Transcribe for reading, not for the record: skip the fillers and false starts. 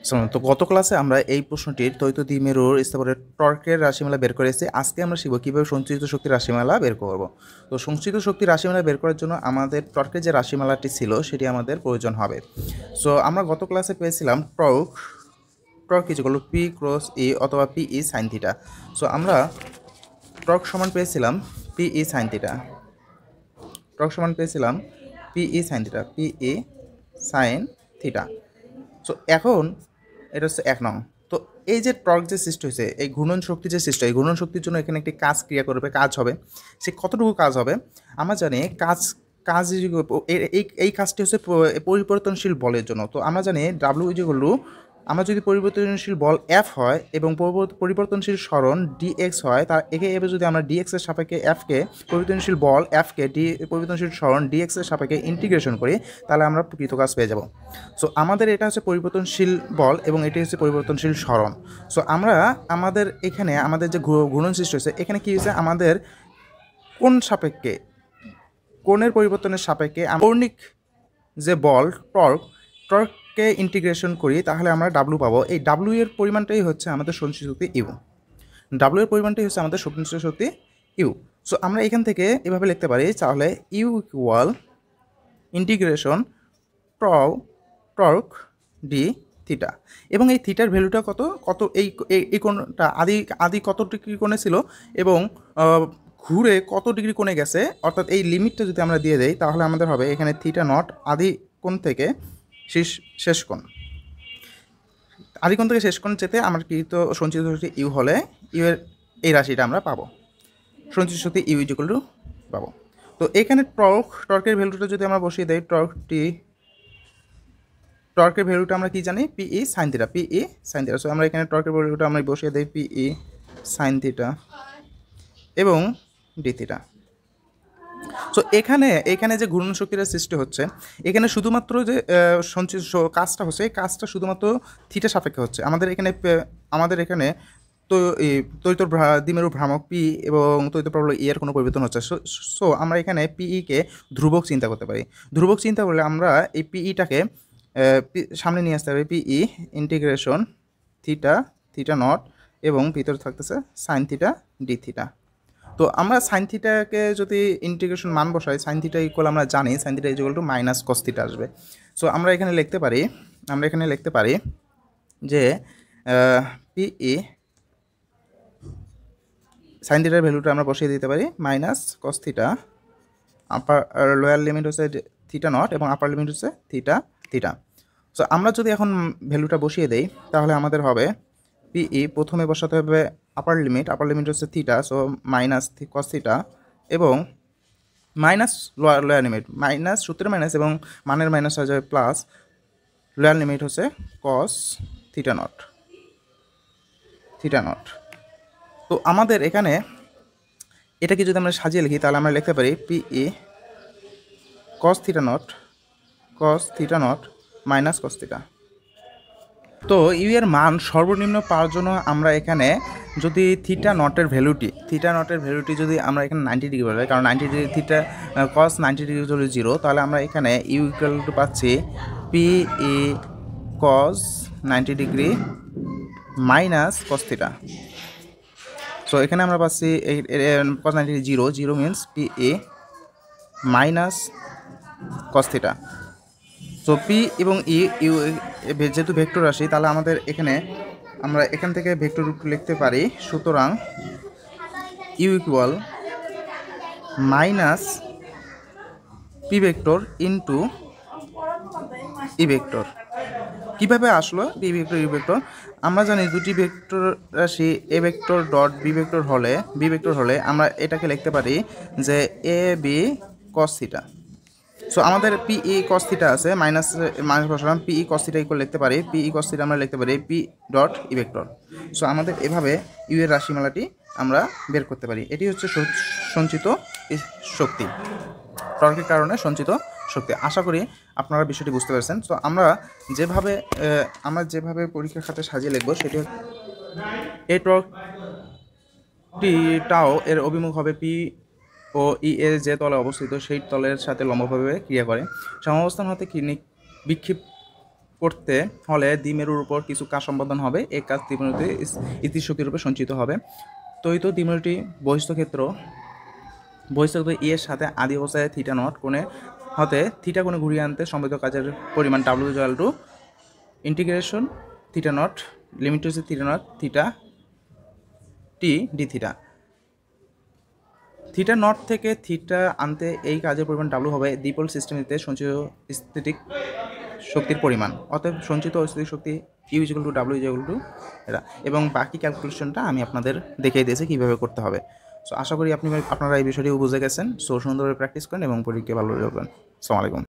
তো গত ক্লাসে আমরা এই প্রশ্নটির দ্বৈত দ্বিমেরুর স্থাবরের টর্কের রাশিমালা বের করেছি। আজকে আমরা শিখব কীভাবে সঞ্চিত শক্তির রাশিমালা বের করব। তো সঞ্চিত শক্তির রাশিমালা বের করার জন্য আমাদের টর্কের যে রাশিমালাটি ছিল সেটি আমাদের প্রয়োজন হবে। সো আমরা গত ক্লাসে পেয়েছিলাম torque is equal to P cross E অথবা P E sine theta. So আমরা টর্ক সমান পেয়েছিলাম P E sine theta. Torque সমান পেয়েছিলাম P E sine theta, P E sine theta. So এখন এটা হচ্ছে 1 নং। তো এই যে টর্ক যে সৃষ্টি হয়েছে, এই ঘূর্ণন শক্তি যে সৃষ্টি হয়, এই ঘূর্ণন শক্তির জন্য এখানে একটি কাজ ক্রিয়া করবে, কাজ হবে। সে কতটুকু কাজ হবে আমরা জানি। কাজ এই কাজটি হচ্ছে পরিবর্তনশীল বলের জন্য। তো আমরা জানি ডাব্লিউ ইজ ইকুয়াল টু, আমরা যদি পরিবর্তনশীল বল এফ হয় এবং পরিবর্তনশীল সরণ ডিএক্স হয়, তার একে এভাবে যদি আমরা ডিএক্সের সাপেক্ষে এফকে, পরিবর্তনশীল বল এফকে পরিবর্তনশীল সরণ ডিএক্সের সাপেক্ষে ইন্টিগ্রেশন করি, তাহলে আমরা প্রকৃত কাজ পেয়ে যাব। সো আমাদের এটা হচ্ছে পরিবর্তনশীল বল এবং এটি হচ্ছে পরিবর্তনশীল সরণ। সো আমাদের এখানে আমাদের যে ঘূর্ণন সৃষ্টি হয়েছে, এখানে কী হয়েছে, আমাদের কোন সাপেক্ষে, কোণের পরিবর্তনের সাপেক্ষে কৌণিক যে বল টর্ককে ইন্টিগ্রেশন করি, তাহলে আমরা ডাব্লু পাবো। এই ডাব্লু এর পরিমাণটাই হচ্ছে আমাদের সঞ্চিত শক্তি ইউ। ডাব্লু এর পরিমাণটাই হচ্ছে আমাদের সঞ্চিত শক্তি ইউ। সো আমরা এখান থেকে এভাবে লিখতে পারি, তাহলে U equal integration torque D theta. এবং এই থিটার ভ্যালুটা কত এই কোণটা আদি কত ডিগ্রি কোণে ছিল এবং ঘুরে কত ডিগ্রি কোণে গেছে, অর্থাৎ এই লিমিটটা যদি আমরা দিয়ে দেই, তাহলে আমাদের হবে এখানে থিটা নট আদি কোণ থেকে শেষ কোণ, আদি কোণ থেকে শেষ কোণ যেতে আমার কৃত সঞ্চিত শক্তি ইউ হলে ইউ এর এই রাশিটা আমরা পাবো, সঞ্চিত শক্তি ইউ ইজ ইকুয়াল টু পাবো। তো এখানে টর্কের ভ্যালুটা যদি আমরা বসিয়ে দেই, টর্কের ভ্যালুটা আমরা কি জানি, P E sine theta, P E sine theta. So আমরা এখানে টর্কের ভ্যালুটা আমরা বসিয়ে দেই পিই সাইন থিটা এবং ডি থিটা। সো এখানে যে ঘূর্ণন শক্তিটা সৃষ্টি হচ্ছে, এখানে শুধুমাত্র যে সঞ্চিত কাজটা হচ্ছে, এই কাজটা শুধুমাত্র থিটা সাপেক্ষে হচ্ছে। আমাদের এখানে তো তৈত দ্বিমেরু ভ্রামক পি এবং তৈত প্রবল ই এর কোনো পরিবর্তন হচ্ছে। সো আমরা এখানে পিইকে ধ্রুবক চিন্তা করতে পারি। ধ্রুবক চিন্তা করলে আমরা এই পিইটাকে সামনে নিয়ে আসতে হবে, পিই ইন্টিগ্রেশন থিটা নট এবং ভিতরে থাকতেছে সাইন থিটা ডি থিটা। তো আমরা সাইন থিটাকে যদি ইন্টিগ্রেশন মান বসাই, সাইন থিটা ইকুয়াল আমরা জানি sine theta equal to minus cos theta আসবে। সো আমরা এখানে লিখতে পারি যে পিই সাইন থিটার ভ্যালুটা আমরা বসিয়ে দিতে পারি minus cos theta, upper lower limit হচ্ছে থিটা নট এবং আপার লিমিট হচ্ছে থিটা। সো আমরা যদি এখন ভ্যালুটা বসিয়ে দেই, তাহলে আমাদের হবে পিই প্রথমে বসাতে হবে আপার লিমিট হচ্ছে theta, so minus cos theta এবং মাইনাস লোয়ার লিমিট, মাইনাস সূত্রের মাইনাস এবং মানের মাইনাস হয়ে যাবে প্লাস, লোয়ার লিমিট হচ্ছে কস থিটা নট। তো আমাদের এখানে এটাকে যদি আমরা সাজিয়ে লিখি, তাহলে আমরা লিখতে পারি P E cos theta naught minus cos theta. তো ইউ এর মান সর্বনিম্ন পাওয়ার জন্য আমরা এখানে যদি থিটা নটের ভ্যালুটি যদি আমরা এখানে 90 ডিগ্রি বলি, কারণ 90 ডিগ্রি থিটা কস 90 ডিগ্রি যদি 0, তাহলে আমরা এখানে ইউ ইকুয়াল টু পাচ্ছি P E cos 90 degree minus cos theta. So এখানে আমরা পাচ্ছি cos 90 degree 0 means P E minus cos theta. So P এবং ইউ যেহেতু ভেক্টর রাশি, তাহলে আমরা এখান থেকে ভেক্টর রূপ লিখতে পারি। সুতরাং U equal minus P vector into E vector. কীভাবে আসলো পি ভেক্টর ইউ ভেক্টর? আমরা জানি দুটি ভেক্টর রাশি A vector dot B vector হলে আমরা এটাকে লিখতে পারি যে A B cos theta. So আমাদের পিই কস থিটা আছে, মাইনাস বসালাম, পিই কস থিটা ইকুয়াল লিখতে পারি, পিই কস থিটা আমরা লিখতে পারি P dot E vector. So আমাদের এভাবে ইউ এর রাশিমালাটি আমরা বের করতে পারি। এটি হচ্ছে সঞ্চিত শক্তি, টর্কের কারণে সঞ্চিত শক্তি। আশা করি আপনারা বিষয়টি বুঝতে পারছেন। তো আমরা যেভাবে পরীক্ষার খাতে সাজিয়ে লিখব, সেটি এই টর্কটি টাও এর অভিমুখ হবে পি ও ই এর যে তলে অবস্থিত সেই তলের সাথে লম্বভাবে ক্রিয়া করে। সমাবস্থান হতে বিক্ষিপ্ত করতে হলে দ্বিমেরুর উপর কিছু কাজ সম্পাদন হবে। এই কাজ দ্বিমেরুতে স্থিতিশক্তির রূপে সঞ্চিত হবে। তড়িৎ দ্বিমেরুটি বহিঃস্থ ই এর সাথে আদি অবস্থায় থিটা নট কোণে হতে থিটা কোণে ঘুরিয়ে আনতে সম্মিলিত কাজের পরিমাণ W equal to integration theta naught limit হচ্ছে theta naught theta T D theta. Theta naught থেকে থিটা আনতে এই কাজের পরিমাণ ডাব্লিউ হবে দ্বিপোল সিস্টেমটিতে সঞ্চিত স্থিতিক শক্তির পরিমাণ। অতএব সঞ্চিত স্থিতিক শক্তি U equal to W equal to এটা। এবং বাকি ক্যালকুলেশনটা আমি আপনাদের দেখিয়ে দিয়েছি কীভাবে করতে হবে। সো আশা করি আপনারা এই বিষয়টিও বুঝে গেছেন। সো সুন্দরভাবে প্র্যাকটিস করেন এবং পরীক্ষায় ভালো রেজাল্ট করেন। আসসালামু আলাইকুম।